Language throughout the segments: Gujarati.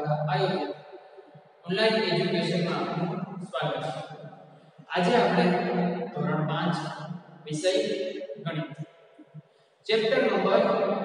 દ્વારા આયોજિત ઓનલાઈન એજ્યુકેશનમાં આપનું સ્વાગત છે। આજે આપણે ધોરણ 5 વિષય ગણિત ચેપ્ટર નંબર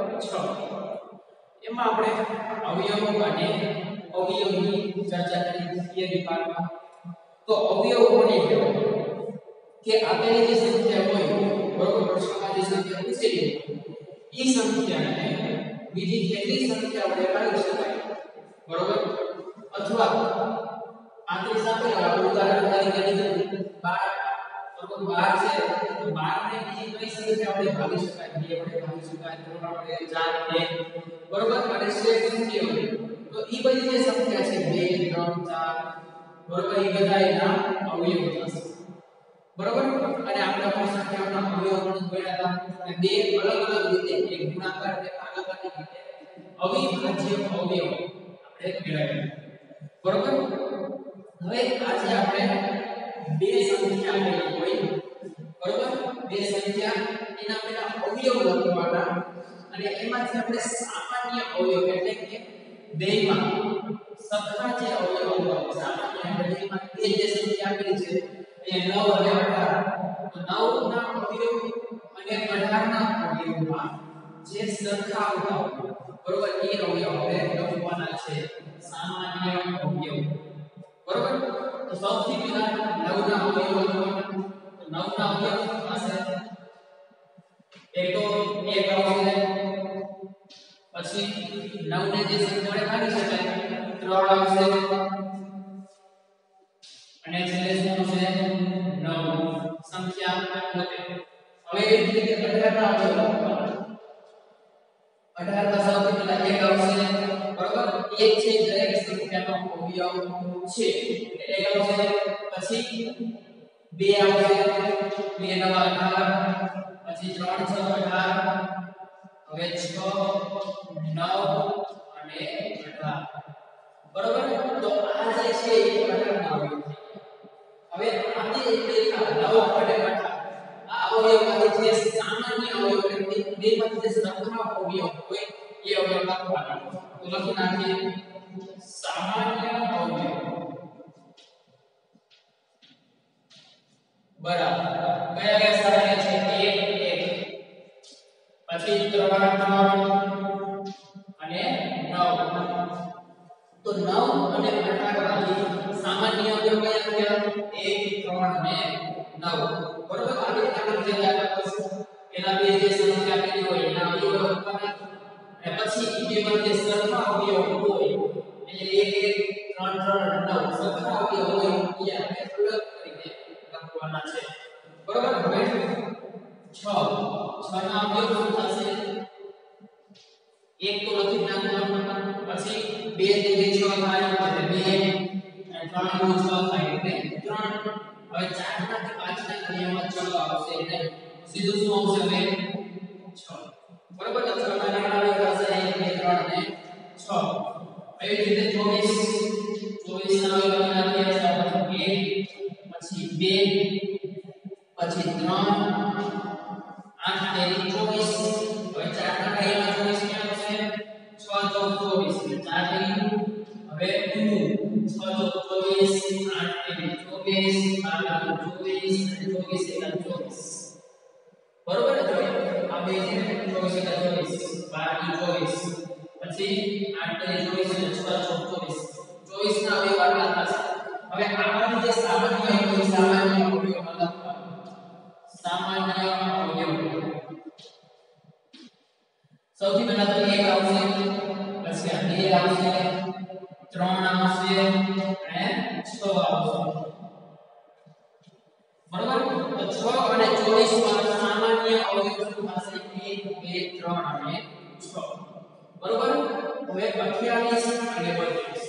6 એમાં આપણે અવયવો અને અવયવની ચર્ચા કરી થિયરી પાર્ટમાં। તો અવયવો કોને કહેવાય કે આપેલી જે સંખ્યા હોય બરોબર પ્રશ્નમાં જે સંખ્યા પૂછેલી એ સંખ્યાને બીજી કેટલી સંખ્યા વડે ભાગી શકાય બરોબર અથવા 35 આપેલા ઉદાહરણ તરીકે લીધું 12 તો 12 છે તો 12 ને બીજી કઈ સંખ્યા વડે ભાગી શકાય 2 વડે ભાગી શકાય 3 વડે 4 1 બરોબર અને શ્રેષ્ઠ સંખ્યા વડે તો ઈ બધી જે સંખ્યા છે 2 3 4 બરોબર ઈ બધા એના અવયવો થશે બરોબર અને આપણે આ સંખ્યાઓના અવયવો ગણ્યા હતા અને બે અલગ અલગ રીતે એક ગુણાકાર અને ભાગાકારની રીતે અવિભાજ્ય અવયવો આપણે મેળવ્યા બરોબર। હવે આજે આપણે બે સંખ્યા આપેલી હોય બરોબર બે સંખ્યા એના પેલા અવયવ લખવાના અને એમાંથી આપણે સામાન્ય અવયવ એટલે કે બેયમાં સરખા જે અવયવો હોય સામાન્ય એટલે બેયમાં બે જે સંખ્યા આપેલી છે એ 9 અને 18 તો 9 ના અવયવ અને 18 ના અવયવમાં જે સરખા આવતા હોય બરોબર એ અવયવ આપણે લખવાના છે સામાન્ય અવયવ બરોબર। તો સૌથી પહેલા 9 ના અવયવ લખવાના તો 9 ના અવયવ પાસે એક તો 1 આવશે પછી 9 ને જે સંખ્યા વડે ભાગી શકાય 3 આવશે અને છેલ્લે શું આવશે 9 સંખ્યા પોતે। હવે એ જ રીતે 18 ના અવયવ લખવાના 18 માં સૌથી પહેલા 1 આવશે બરોબર 1 છે દરેક સંખ્યાનો અવયવ છે એટલે 1 આવશે પછી 2 આવશે 2 9 18 પછી 3 6 18 હવે 6 9 અને 18 બરોબર। તો આ જે છે એ 18 ના અવયવ હવે આને એટલે 9 અને 18 આ અવયવમાંથી જે સામાન્ય અવયવ એટલે બેમાંથી જે સરખા અવયવ હોય એ અવયવ લખવાના તો લખી નાખીએ સામાન્ય અવયવ બરાબર કયા કયા સામાન્ય છે 1 1 પછી 3 3 અને 9 તો 9 અને 18 માંથી સામાન્ય અવયવ કયા થયા 1 3 અને 9 બરોબર। આ રીતે આપણે જે યાદ રાખશું એના બે જે સંખ્યા આપેલી હોય એના અવયવ લખવાના અને પછી બે માં જે સરખા અવયવ હોય એટલે 1 1 3 3 9 સરખા અવયવ હોય એ આપણે અલગ કરીને લખવાના છે બરોબર। હવે 6 ના અવયવ શું થશે એક તો લખી નાખવાનું પછી 2 ને 6 થાય એટલે 2 અને 3 નું 6 થાય એટલે 3 હવે 4 માંથી 5 ના ઘડિયામાં 6 આવશે એટલે સીધું શું આવશે હવે 6 બરોબર। તો 6 ના ઘડિયામાં આવશે 1 2 3 અને 6 એવી રીતે 24 ના અવયવ નાખીએ 1 પછી 2 પછી 3 8 ને 24 હવે 4 ના ઘડિયામાં 24 ક્યાં આવશે 6 4 24 હવે 24 બરોબર જો આ બે છે 24 પછી 8 ને 24 અને 6 24 24 ના અવયવ આટલા થશે। હવે આમાંથી જે સામાન્ય અવયવ સામાન્ય અવયવમાં લખવાનું સામાન્ય અવયવ સૌથી પહેલા તો 1 આવશે પછી 2 આવશે 3 આવશે અને 6 આવશે બરોબર। તો 6 અને 24 માં સામાન્ય અવયવ શું થશે 1 2 3 અને 6 બરોબર। હવે 28 અને 32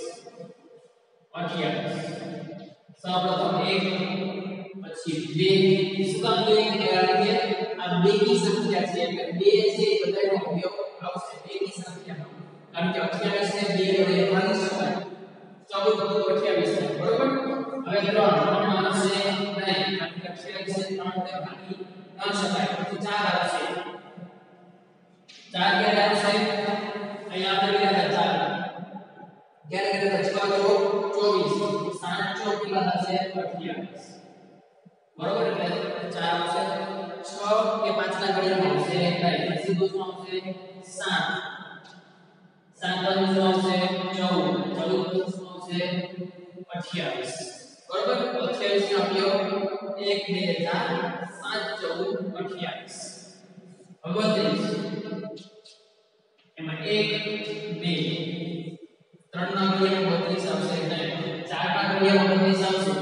સૌપ્રથમ 1 પછી 2 શું કામ 2 કારણ કે આ 2 ની સંખ્યા છે એટલે 2 છે બધાનો અવયવ આવશે 2 ની સંખ્યામાં કારણ કે 28 ને 2 વડે ભાગી શકાય 14 28 બરોબર। હવે 3 આવશે નહીં કારણ કે 28 ને 3 વડે ભાગી ન શકાય પછી 4 આવશે 4 ક્યારે આવશે અહીંયા આપણે લીધા 4 11 6 ચોક 24 7 ચોક કેટલા થશે 28 બરોબર એટલે 4 આવશે 6 કે 5 ના ઘડિયામાં આવશે નહીં સીધું શું આવશે 7 7 બાજુ શું આવશે 14 14 શું આવશે 28 બરોબર 28 નો અવયવ 1 2 4 7 14 28 હવે 32 એમાં 1 2 3 ના ઘડિયામાં 32 આવશે નહીં 4 ના ઘડિયામાં 32 આવશે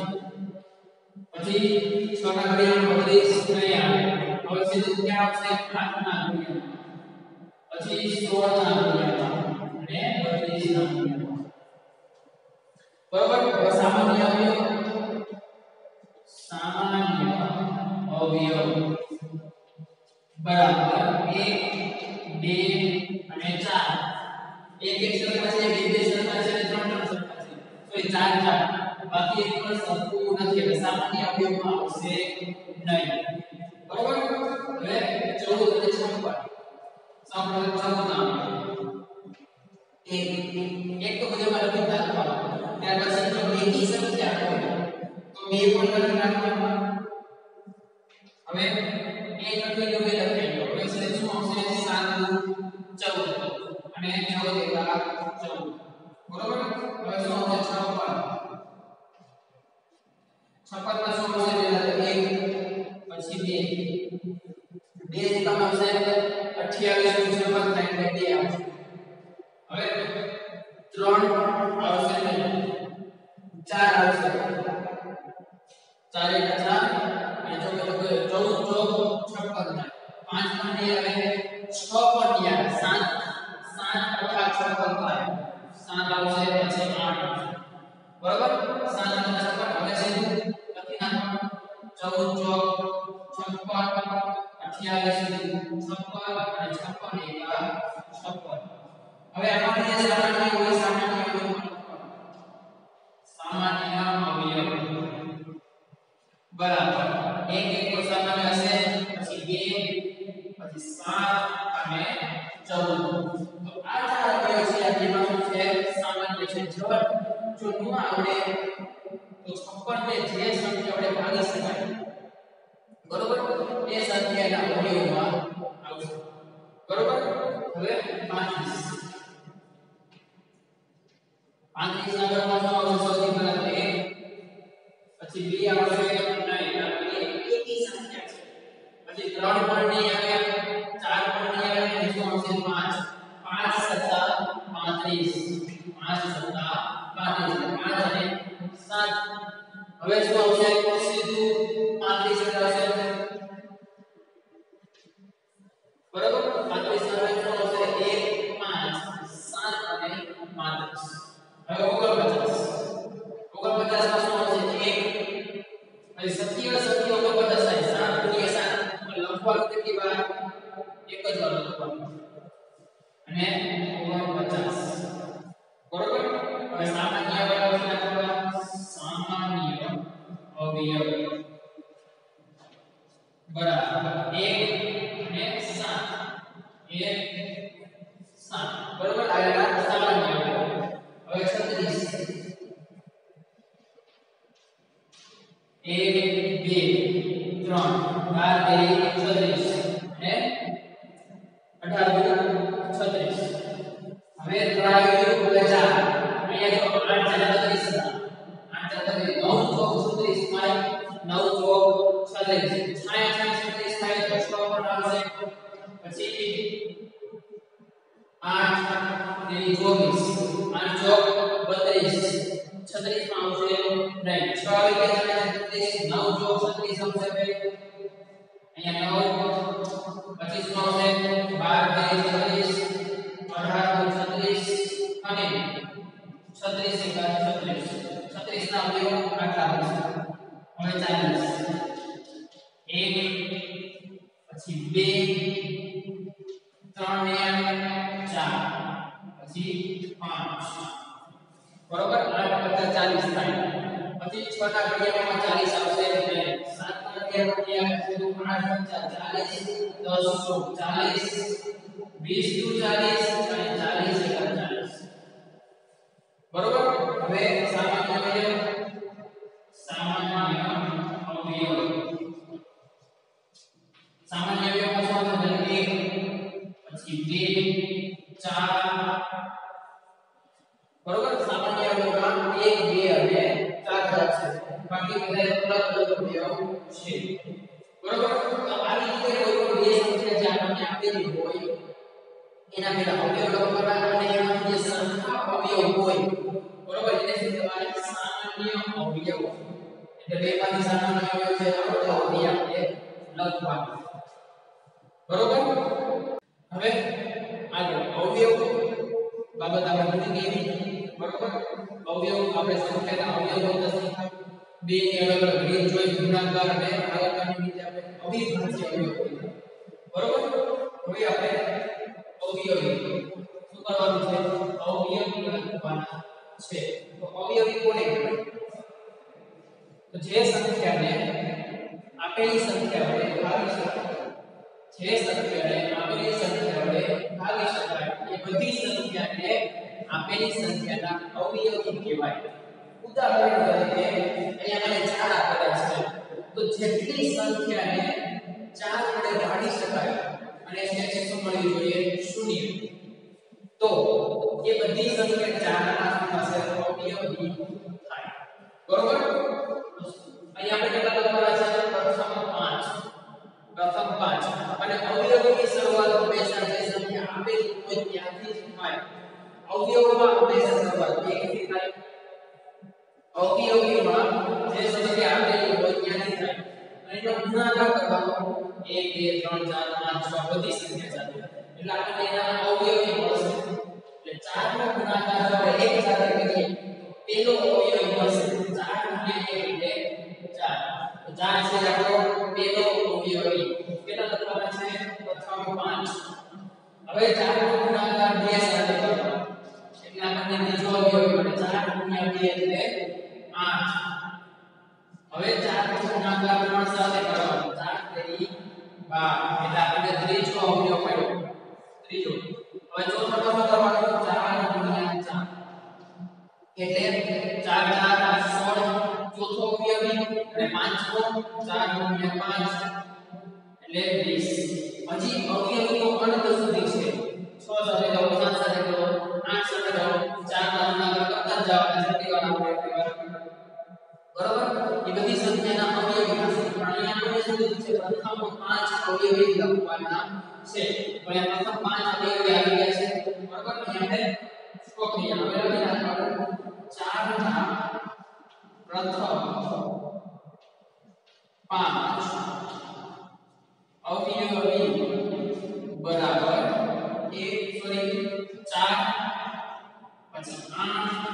પછી 6 ના ઘડિયામાં 32 નહીં આવે હવે સીધું ક્યાં આવશે 8 ના ઘડિયામાં પછી 16 ના ઘડિયામાં અને 32 ના ઘડિયામાં બરોબર હવે સામાન્ય અવયવ બરાબર 1 2 અને 4 એક એક સરખા છે બે બે સરખા છે અને ત્રણ ત્રણ સરખા છે તો એ 4 4 બાકી એક પણ સરખું નથી એટલે સામાન્ય અવયવમાં આવશે નહીં બરોબર હવે 14 અને 56 સાંભળો 14 નામ એક તો બધામાં લખી નાખવાનું ત્યાર પછી જો બેની સંખ્યા હોય તો બે પણ લખી નાખવાનું હવે એક લખી દો બે લખી દો હવે શું આવશે 7 14 અને 14 એકા 14 બરોબર હવે શું આવશે 56 માં શું આવશે પહેલા 1 પછી 2 એકમ આવશે 28 નું શરૂઆત થાય એટલે 2 આવશે હવે 3 આવશે નહીં 4 આવશે 4 એકા 4 અને જો કે 14 ચોક 56 થાય 5 પણ નહીં આવે 6 પણ નહીં આવે 7 7 8 56 થાય 7 આવશે પછી 8 આવશે બરોબર 7 અને 56 હવે છે લખી નાખો 14 ચોક 56 28 56 અને 56 એકા 56 હવે આમાં જે સામાન્ય હોય સામાન્ય અવયવ બરાબર એક એક તો સામાન્ય હશે પછી 2 પછી 7 અને 14 તો આ ચાર અવયવ છે આ જેમાં શું છે સામાન્ય છે જો ન આવડે તો 56 ને જે સંખ્યા વડે ભાગી શકાય બરોબર એ સંખ્યાના અવયવમાં આવશે બરોબર હવે 35 આગળમાં શું આવશે સૌથી પહેલા 1 પછી 2 આવશે નહીં એકી સંખ્યા છે પછી 3 પણ નહીં આવે 4 પણ નહીં આવે અને શું આવશે 5 5 સત્તા 35 5 સત્તા 35 5 અને 7 હવે શું આવશે સીધું 35 આવશે બરાબર 35 હવે શું આવશે 1 5 7 અને 35 હવે 49 49 માં શું આવશે 1 હવે 27 49 થાય 7 ગુણ્યા 7 લખવાનું કેટલી વાર એક જ વાર લખવાનું અને 49 બરોબર હવે સામાન્ય અવયવ લખવા સામાન્ય અવયવ બરાબર 1 અને 7 1 7 બરોબર આયા સામાન્ય અવયવ હવે 36 1 2 3 12 36 અને 18 36 હવે ત્રાયું હવે 4 અહીંયા જો 8 36 8 36 9 ચોક 36 થાય 9 ચોક 36 36 થાય તો 6 પર આવશે પછી 8 ને 24 8 ચોક 32 36 માં આવશે નહીં 6 આવે કે 36 9 ચોક 36 આવશે ભાઈ અહીંયા 9 પછી શું આવશે 12 36 18 36 અને 36 એકા 36 36 ના અવયવ આટલા આવશે હવે 40 1 પછી 2 3 ને 4 પછી 5 બરોબર 8 + 40 થાય પછી 6 ના ઘડિયામાં 40 આવશે એટલે 7 ના ઘડિયામાં 8 + 40 10 40 20 * 40 અને 40 * 40 બરોબર હવે સામાન્ય અવયવ સામાન્ય અવયવ સામાન્ય અવયવમાં શું છે 1 પછી 2 4 બરોબર સામાન્ય અવયવમાં 1 2 અને 4 છે બાકી બધા અલગ અલગ અવયવ છે બરોબર તો આવી રીતે કોઈ પણ બે સંખ્યા જે આપણને આપેલી હોય એના પેલા અવયવ લખવાના અને એમાં જે સંખ્યા અવયવ હોય બરોબર એને શું કહેવાય સામાન્ય અવયવ એટલે બેમાંથી સામાન્ય અવયવ છે તો આપણે લખવાનું બરોબર હવે આગળ અવયવ બાબત આપણે ભણી ગઈ બરોબર અવયવ આપણે સંખ્યાના અવયવ હોતા શીખ્યા બે ની અલગ અલગ રીત જોઈ ગુણાકાર અને ભાગાકારની રીતે આપણે અવિભાજ્ય અવયવ કહીએ બરોબર હવે આપણે અવયવી શું કરવાનું છે અવયવી લખવાના છે તો અવયવી કોને કહેવાય તો જે સંખ્યાને આપેલી સંખ્યા વડે ભાગી શકાય જે સંખ્યાને આપેલી સંખ્યા વડે ભાગી શકાય એ બધી સંખ્યાને આપેલી સંખ્યાના અવયવી કહેવાય ઉદાહરણ તરીકે અહીંયા મને 4 આપેલા છે તો જેટલી સંખ્યાને 4 વડે ભાગી શકાય અને તેને શું મળવી જોઈએ 0 તો એ બધી સંખ્યા 4 ના પાસે અવયવી થાય બરોબર અહીંયા આપણે કેટલા લખવાના છે પ્રથમ 5 અને અવયવોની શરૂઆત હંમેશા જે સંખ્યા આપેલી હોય ત્યાંથી જ થાય અવયવોમાં હંમેશા શરૂઆત 1 થી થાય અવયવોમાં જે સંખ્યા આપેલી હોય ત્યાંથી થાય અને એનો ગુણાકાર કરવાનો 1 2 3 4 5 6 બધી સંખ્યા સાથે એટલે આપણને એના અવયવી મળશે એટલે 4 નો ગુણાકાર જો એક સાથે કરીએ તો પેલો અવયવી મળશે 4 ગુણ્યા 1 એટલે 4 તો 4 છે આપણો પેલો અવયવી કેટલા લખવાના છે પ્રથમ 5 હવે 4 નો ગુણાકાર 2 સાથે કરવાનો એટલે આપણને બીજો અવયવી મળે 4 ગુણ્યા 2 એટલે 8 હવે 4 નો ગુણાકાર 3 સાથે કરવાનો 4 તેરી 12 એટલે આપણને ત્રીજો અવયવ મળ્યો ત્રીજો હવે ચોથો નંબર કરવાનો 4 ગુણ્યા 4 એટલે 4 4 16 ચોથો અવયવી અને પાંચમો 4 ગુણ્યા 5 એટલે 20 હજી અવયવી તો અનંત સુધી છે 6 સાથે જાઓ 7 સાથે જાઓ 8 સાથે જાઓ 4 ના ગુણાકાર કરતા જાઓ અને જેટલી વાર આપણે એટલી વાર બરોબર એ બધી સંખ્યાના અવયવી હશે પણ અહીંયા આપણે શું કીધું છે પ્રથમ 5 અવયવી લખવાના છે પણ આ પ્રથમ 5 અવયવી આવી ગયા છે બરોબર અહીંયા આપણે સ્ટોપ થઈ ગયા હવે લખી નાખવાનું 4 ના પ્રથમ 5 અવયવી બરાબર 1 સોરી 4 પછી 8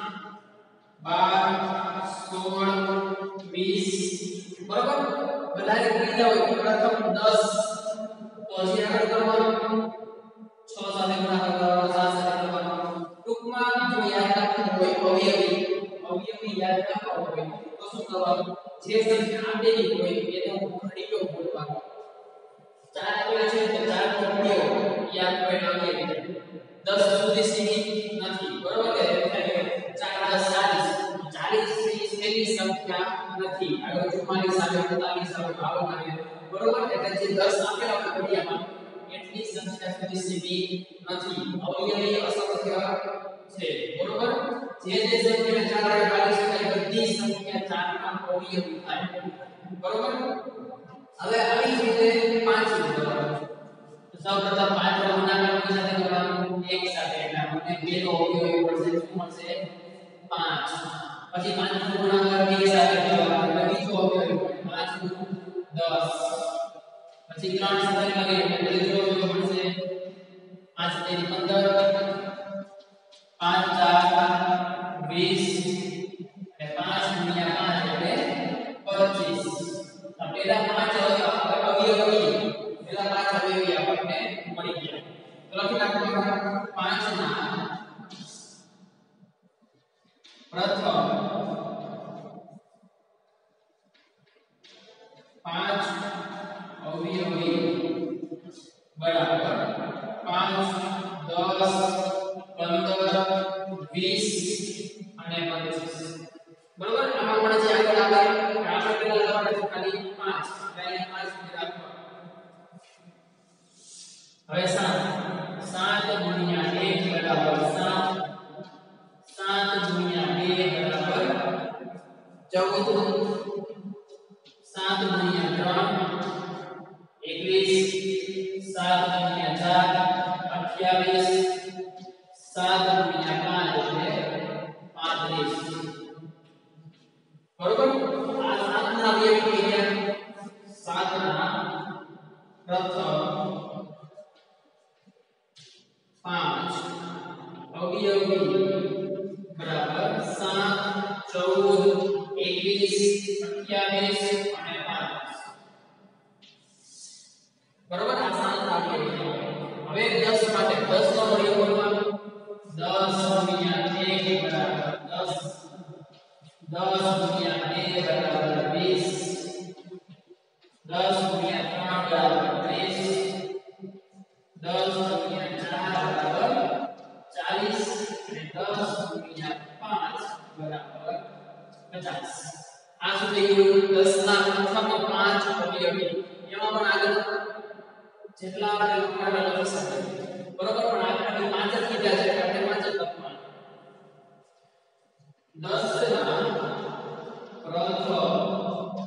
12 16 20 બરાબર વધારે ત્રીજા હોય પ્રથમ 10 તો હજી આગળ કરવાનું 6 સાથે ગુણાકાર કરવાનો 7 સાથે કરવાનો ટૂંકમાં જો યાદ રાખવું હોય અવયવી યાદ રાખવા હોય તો શું કરવાનું જે સંખ્યા આપેલી હોય એનો ઘડીયો બોલવાનો 4 આપેલા છે તો 4 નો ઘડીયો યાદ હોય અવયવી 10 સુધી સીમિત નથી બરોબર કે 4 10 40 એવી સંખ્યા નથી આગળ 44 આવે 45 આવે 52 આવે બરોબર એટલે જે 10 આપેલા હોય ઘડિયામાં એટલી સંખ્યા સુધી સીમિત નથી અવયવી અસંખ્ય છે બરોબર જે સંખ્યાને 4 વડે ભાગી શકાય બધી સંખ્યા 4 ના અવયવી થાય બરોબર હવે આવી જ રીતે 5 કરવાનું સૌપ્રથમ 5 નો ગુણાકાર કોની સાથે કરવાનો 1 સાથે એટલે આપણને પેલો અવયવી મળશે શું મળશે 5 પછી 5 નો ગુણાકાર 2 સાથે કરવાનો એટલે બીજો અવયવી 5 10 પછી 3 સાથે કરીએ એટલે ત્રીજો અવયવી મળશે 5 તેરી 15 5 4 20 અને 5 ગુણ્યા 5 એટલે 25 આ પેલા 5 અવયવી પેલા 5 અવયવી આપણને મળી ગયા તો લખી નાખો 5 ના પ્રથમ 5 અવયવી બરાબર 5 10 15 20 બરોબર આમાં પણ જે આગળ આવે આપણે પેલા લખવાનું છે ખાલી 5 એટલે અહીંયા 5 સુધી રાખવા હવે 7 ગુણ્યા 1 બરાબર 7 7 ગુણ્યા 2 બરાબર 14 7 ગુણ્યા 3 21 7 ગુણ્યા 4 28 7 ગુણ્યા 5 એટલે 35 બરોબર આ 7 ના અવયવી કયા 7 ના પ્રથમ 5 અવયવી બરાબર 7 14 21 28 અને 5 બરોબર આ 7 ના અવયવી હવે 10 માટે 10 નો અવયવ બોલવાનો 10 ગુણ્યા 1 બરાબર 10 10 ગુણ્યા 2 બરાબર 20 10 ગુણ્યા 3 બરાબર 30 10 ગુણ્યા 4 બરાબર 40 અને 10 ગુણ્યા 5 બરાબર 50 આ સુધી ગયું 10 ના પ્રથમ 5 અવયવી એમાં પણ આગળ જેટલા આપણે લખવાના લખી શકીએ બરોબર પણ આપણે 5 જ કીધા છે આપણે 5 જ લખવાના 10 ના પ્રથમ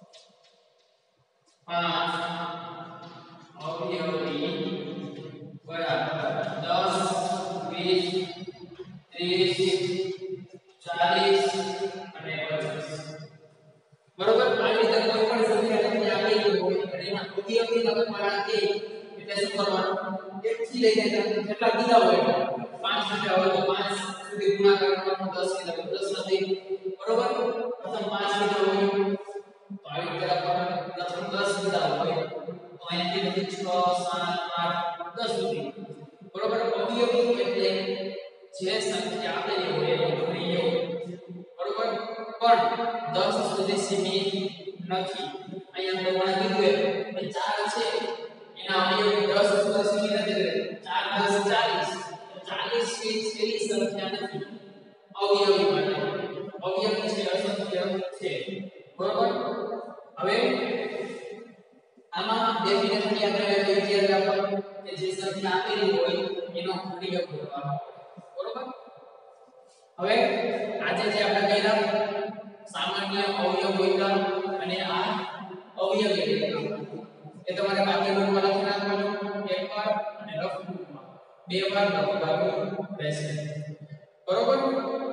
5 અવયવી બરાબર 10 20 30 40 અને 50 બરોબર આ રીતે કોઈ પણ સંખ્યા તમને આપેલી હોય અને એના અવયવી લખવાના છે એટલે શું કરવાનું 1 થી લઈને કેટલા કીધા હોય 5 કીધા હોય તો 5 સુધી ગુણાકાર કરવાનો 10 કીધા 10 સુધી બરોબર પ્રથમ 5 કીધા હોય તો આવી રીતે લખવાનું પ્રથમ 10 કીધા હોય તો અહીંથી લખી 6 7 8 10 સુધી બરોબર અવયવી એટલે જે સંખ્યા આપેલી હોય એનો અવયવ બરોબર પણ 10 સુધી સીમિત નથી અહીંયા આપણે કીધું કે 4 છે એના અવયવી 10 સુધી સીમિત નથી 4 10 40 40 એવી સંખ્યા નથી અવયવી માટે અવયવી છે અસંખ્ય છે બરોબર હવે આમાં ડેફિનેટલી આપણે વિચાર રાખવાનું કે જે સંખ્યા આપેલી હોય એનો અવયવ શોધવાનો બરોબર હવે આજે જે આપણે કર્યા સામાન્ય અવયવ હોય અને આ અવયવી એ તમારે બાકી નોટમાં લખી નાખવાનું એકવાર અને રફ નોટમાં બે વાર લખવાનું રહેશે બરોબર